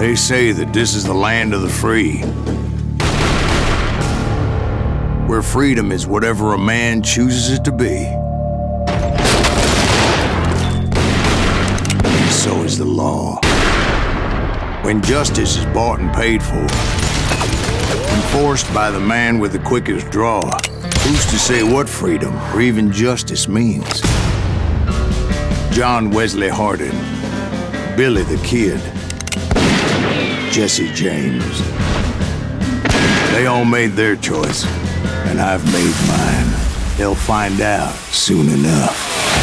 They say that this is the land of the free, where freedom is whatever a man chooses it to be. And so is the law. When justice is bought and paid for, enforced by the man with the quickest draw, who's to say what freedom or even justice means? John Wesley Hardin, Billy the Kid, Jesse James. They all made their choice, and I've made mine. They'll find out soon enough.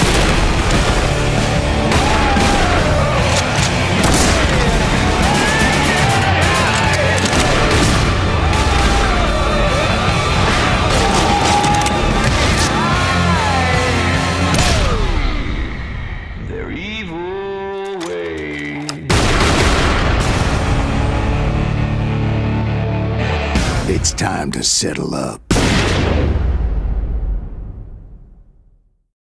Their evil ways. It's time to settle up.